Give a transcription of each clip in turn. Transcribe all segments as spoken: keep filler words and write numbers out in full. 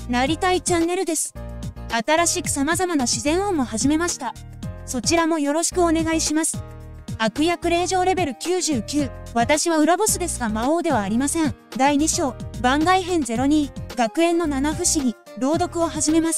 なりたいチャンネルです。新しく様々な自然音も始めました。そちらもよろしくお願いします。悪役令嬢レベルきゅうじゅうきゅう。私は裏ボスですが魔王ではありません。だいに章、番外編ゼロに、学園の七不思議、朗読を始めます。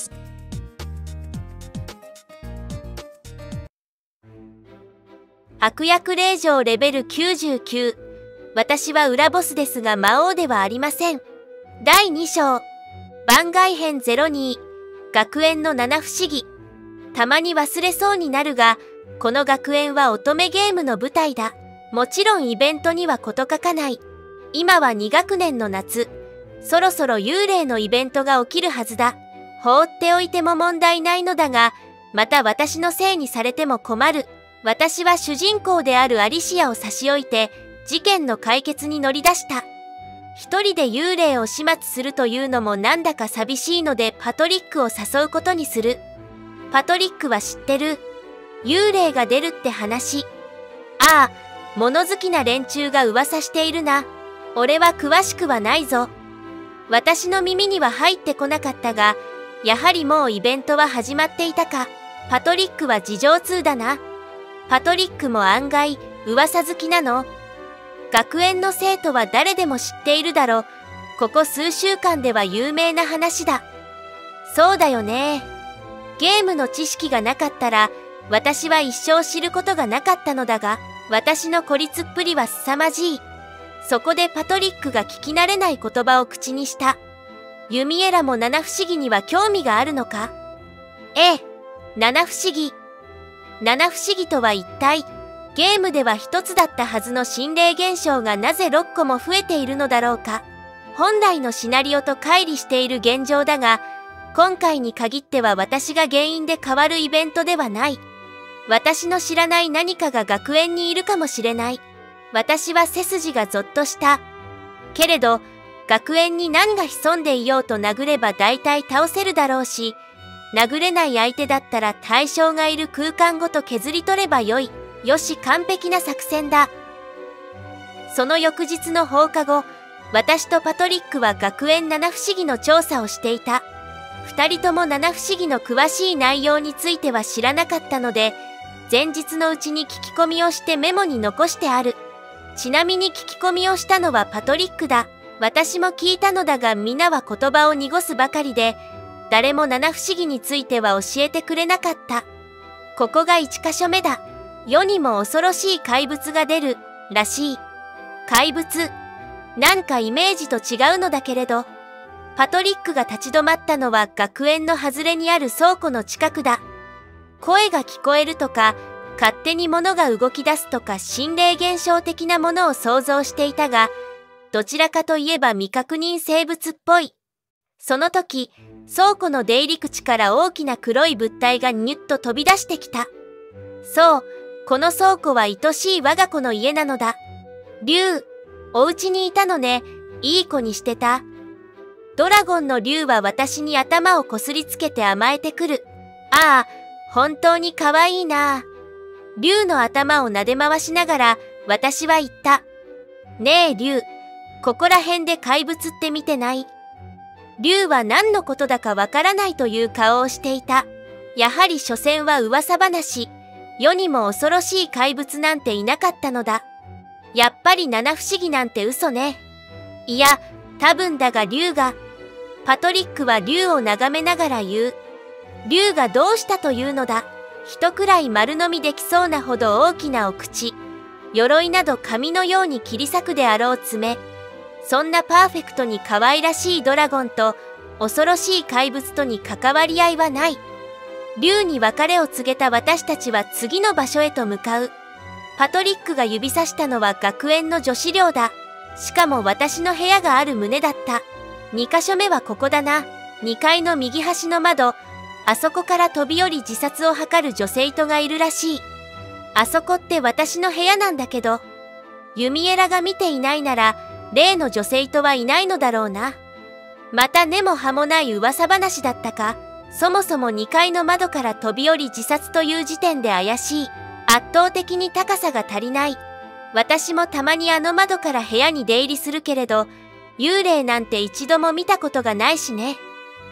悪役令嬢レベルきゅうじゅうきゅう。私は裏ボスですが魔王ではありません。だいに章、番外編ゼロに、学園の七不思議。たまに忘れそうになるが、この学園は乙女ゲームの舞台だ。もちろんイベントには事欠かない。今はに学年の夏。そろそろ幽霊のイベントが起きるはずだ。放っておいても問題ないのだが、また私のせいにされても困る。私は主人公であるアリシアを差し置いて、事件の解決に乗り出した。一人で幽霊を始末するというのもなんだか寂しいのでパトリックを誘うことにする。パトリックは知ってる。幽霊が出るって話。ああ、物好きな連中が噂しているな。俺は詳しくはないぞ。私の耳には入ってこなかったが、やはりもうイベントは始まっていたか。パトリックは事情通だな。パトリックも案外噂好きなの。学園の生徒は誰でも知っているだろう。ここ数週間では有名な話だ。そうだよね。ゲームの知識がなかったら、私は一生知ることがなかったのだが、私の孤立っぷりは凄まじい。そこでパトリックが聞き慣れない言葉を口にした。ユミエラも七不思議には興味があるのか？ええ、七不思議。七不思議とは一体、ゲームでは一つだったはずの心霊現象がなぜ六個も増えているのだろうか。本来のシナリオと乖離している現状だが、今回に限っては私が原因で変わるイベントではない。私の知らない何かが学園にいるかもしれない。私は背筋がゾッとした。けれど、学園に何が潜んでいようと殴れば大体倒せるだろうし、殴れない相手だったら対象がいる空間ごと削り取ればよい。よし、完璧な作戦だ。その翌日の放課後、私とパトリックは学園七不思議の調査をしていた。二人とも七不思議の詳しい内容については知らなかったので、前日のうちに聞き込みをしてメモに残してある。ちなみに聞き込みをしたのはパトリックだ。私も聞いたのだが皆は言葉を濁すばかりで、誰も七不思議については教えてくれなかった。ここが一箇所目だ。世にも恐ろしい怪物が出る、らしい。怪物。なんかイメージと違うのだけれど。パトリックが立ち止まったのは学園の外れにある倉庫の近くだ。声が聞こえるとか、勝手に物が動き出すとか心霊現象的なものを想像していたが、どちらかといえば未確認生物っぽい。その時、倉庫の出入り口から大きな黒い物体がニュッと飛び出してきた。そう、この倉庫は愛しい我が子の家なのだ。竜、お家にいたのね。いい子にしてた。ドラゴンの竜は私に頭をこすりつけて甘えてくる。ああ、本当に可愛いな。竜の頭を撫で回しながら私は言った。ねえ竜、ここら辺で怪物って見てない？竜は何のことだかわからないという顔をしていた。やはり所詮は噂話。世にも恐ろしい怪物なんていなかったのだ。やっぱり七不思議なんて嘘ね。いや、多分だが竜が。パトリックは竜を眺めながら言う。竜がどうしたというのだ。一くらい丸飲みできそうなほど大きなお口。鎧など紙のように切り裂くであろう爪。そんなパーフェクトに可愛らしいドラゴンと恐ろしい怪物とに関わり合いはない。竜に別れを告げた私たちは次の場所へと向かう。パトリックが指さしたのは学園の女子寮だ。しかも私の部屋がある旨だった。にかしょめはここだな。にかいの右端の窓。あそこから飛び降り自殺を図る女性とがいるらしい。あそこって私の部屋なんだけど、ユミエラが見ていないなら、例の女性とはいないのだろうな。また根も葉もない噂話だったか。そもそもにかいの窓から飛び降り自殺という時点で怪しい。圧倒的に高さが足りない。私もたまにあの窓から部屋に出入りするけれど、幽霊なんて一度も見たことがないしね。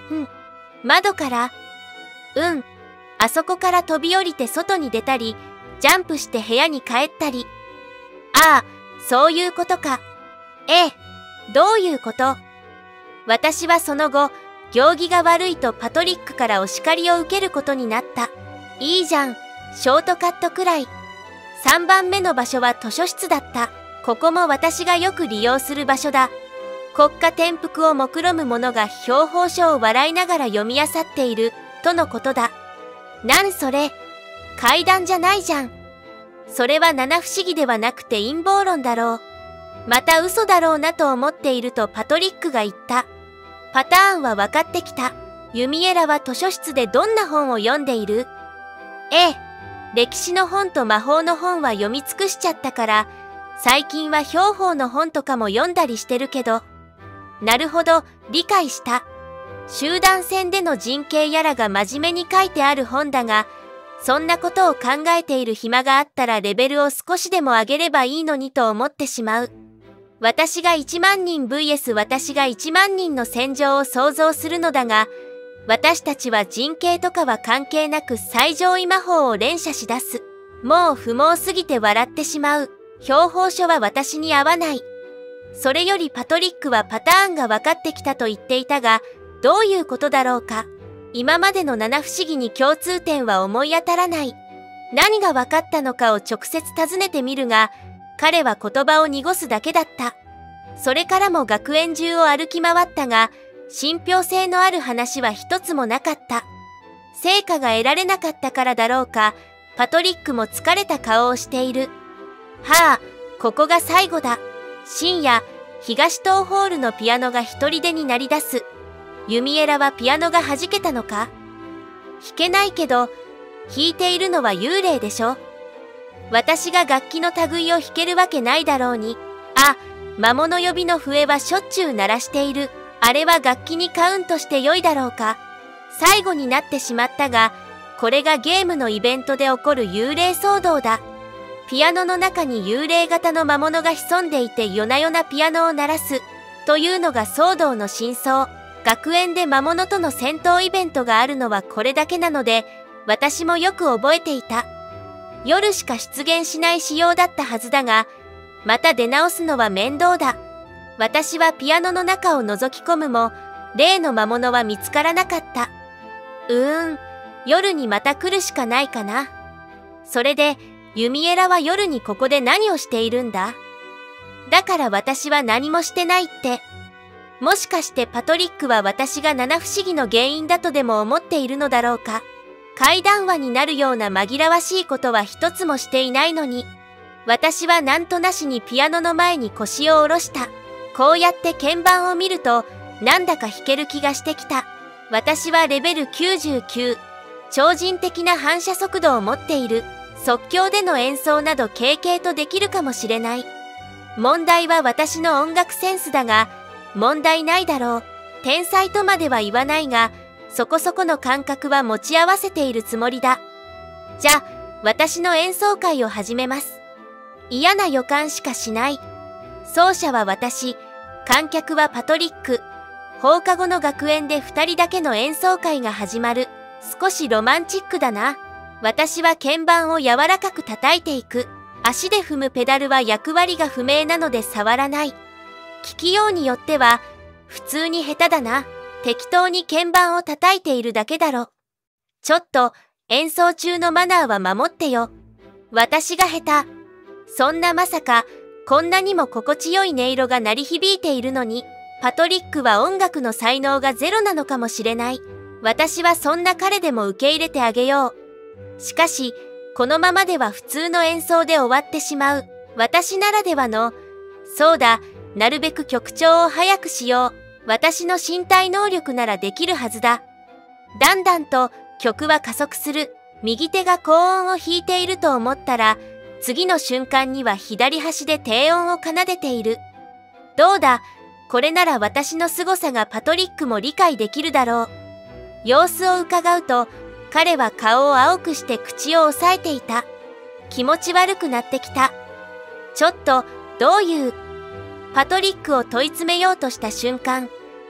ん。窓から？うん。あそこから飛び降りて外に出たり、ジャンプして部屋に帰ったり。ああ、そういうことか。ええ。どういうこと？私はその後、行儀が悪いとパトリックからお叱りを受けることになった。いいじゃん、ショートカットくらい。さんばんめの場所は図書室だった。ここも私がよく利用する場所だ。国家転覆を目論む者が標本書を笑いながら読み漁っている、とのことだ。なんそれ、怪談じゃないじゃん。それは七不思議ではなくて陰謀論だろう。また嘘だろうなと思っているとパトリックが言った。パターンは分かってきた。ユミエラは図書室でどんな本を読んでいる？ええ、歴史の本と魔法の本は読み尽くしちゃったから、最近は標本の本とかも読んだりしてるけど。なるほど、理解した。集団戦での陣形やらが真面目に書いてある本だが、そんなことを考えている暇があったらレベルを少しでも上げればいいのにと思ってしまう。私がいちまんにん ブイエス 私がいちまんにんの戦場を想像するのだが、私たちは陣形とかは関係なく最上位魔法を連射し出す。もう不毛すぎて笑ってしまう。標本書は私に合わない。それよりパトリックはパターンが分かってきたと言っていたが、どういうことだろうか。今までの七不思議に共通点は思い当たらない。何が分かったのかを直接尋ねてみるが、彼は言葉を濁すだけだった。それからも学園中を歩き回ったが、信憑性のある話は一つもなかった。成果が得られなかったからだろうか、パトリックも疲れた顔をしている。はあ、ここが最後だ。深夜、東東ホールのピアノが一人でに鳴り出す。ユミエラはピアノが弾けたのか？弾けないけど、弾いているのは幽霊でしょ。私が楽器の類を弾けるわけないだろうに。あ、魔物呼びの笛はしょっちゅう鳴らしている。あれは楽器にカウントして良いだろうか。最後になってしまったが、これがゲームのイベントで起こる幽霊騒動だ。ピアノの中に幽霊型の魔物が潜んでいて夜な夜なピアノを鳴らすというのが騒動の真相。学園で魔物との戦闘イベントがあるのはこれだけなので、私もよく覚えていた。夜しか出現しない仕様だったはずだが、また出直すのは面倒だ。私はピアノの中を覗き込むも、例の魔物は見つからなかった。うーん、夜にまた来るしかないかな。それで、ユミエラは夜にここで何をしているんだ？だから私は何もしてないって。もしかしてパトリックは私が七不思議の原因だとでも思っているのだろうか。怪談話になるような紛らわしいことは一つもしていないのに。私はなんとなしにピアノの前に腰を下ろした。こうやって鍵盤を見ると、なんだか弾ける気がしてきた。私はレベルきゅうじゅうきゅう、超人的な反射速度を持っている。即興での演奏など軽々とできるかもしれない。問題は私の音楽センスだが、問題ないだろう。天才とまでは言わないが、そこそこの感覚は持ち合わせているつもりだ。じゃあ、私の演奏会を始めます。嫌な予感しかしない。奏者は私、観客はパトリック。放課後の学園で二人だけの演奏会が始まる。少しロマンチックだな。私は鍵盤を柔らかく叩いていく。足で踏むペダルは役割が不明なので触らない。聞きようによっては、普通に下手だな。適当に鍵盤を叩いているだけだろ。ちょっと、演奏中のマナーは守ってよ。私が下手。そんなまさか、こんなにも心地よい音色が鳴り響いているのに、パトリックは音楽の才能がゼロなのかもしれない。私はそんな彼でも受け入れてあげよう。しかし、このままでは普通の演奏で終わってしまう。私ならではの、そうだ、なるべく曲調を速くしよう。私の身体能力ならできるはずだ。だんだんと曲は加速する。右手が高音を弾いていると思ったら、次の瞬間には左端で低音を奏でている。どうだ、これなら私の凄さがパトリックも理解できるだろう。様子を伺うと、彼は顔を青くして口を押さえていた。気持ち悪くなってきた。ちょっと、どういう。パトリックを問い詰めようとした瞬間、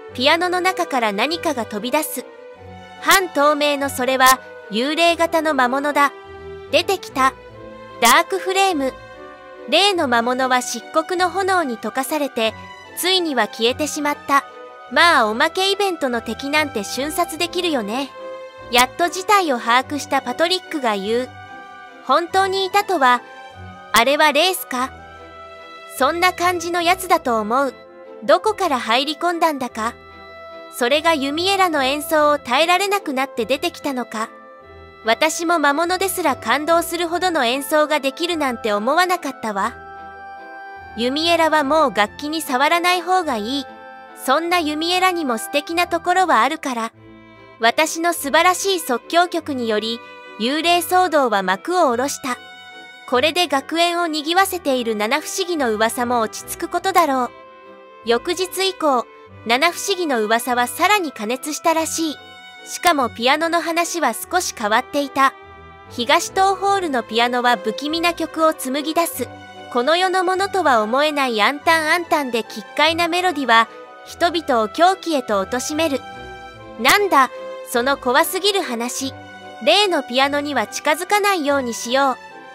ピアノの中から何かが飛び出す。半透明のそれは幽霊型の魔物だ。出てきた。ダークフレーム。例の魔物は漆黒の炎に溶かされて、ついには消えてしまった。まあおまけイベントの敵なんて瞬殺できるよね。やっと事態を把握したパトリックが言う。本当にいたとは、あれはレースか？そんな感じのやつだと思う。どこから入り込んだんだか？それがユミエラの演奏を耐えられなくなって出てきたのか？私も魔物ですら感動するほどの演奏ができるなんて思わなかったわ。ユミエラはもう楽器に触らない方がいい。そんなユミエラにも素敵なところはあるから。私の素晴らしい即興曲により、幽霊騒動は幕を下ろした。これで学園を賑わせている七不思議の噂も落ち着くことだろう。翌日以降、七不思議の噂はさらに過熱したらしい。しかもピアノの話は少し変わっていた。東東ホールのピアノは不気味な曲を紡ぎ出す。この世のものとは思えないアンタンアンタンで奇怪なメロディは、人々を狂気へと貶める。なんだ、その怖すぎる話。例のピアノには近づかないようにしよ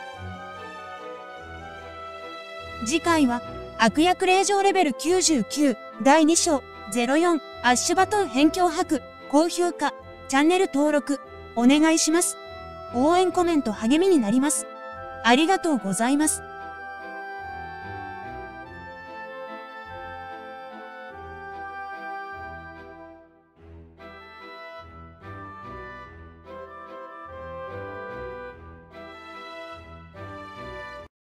う。次回は、悪役令嬢レベルきゅうじゅうきゅうだいに章ゼロよんアッシュバトン辺境博、高評価、チャンネル登録、お願いします。応援コメント励みになります。ありがとうございます。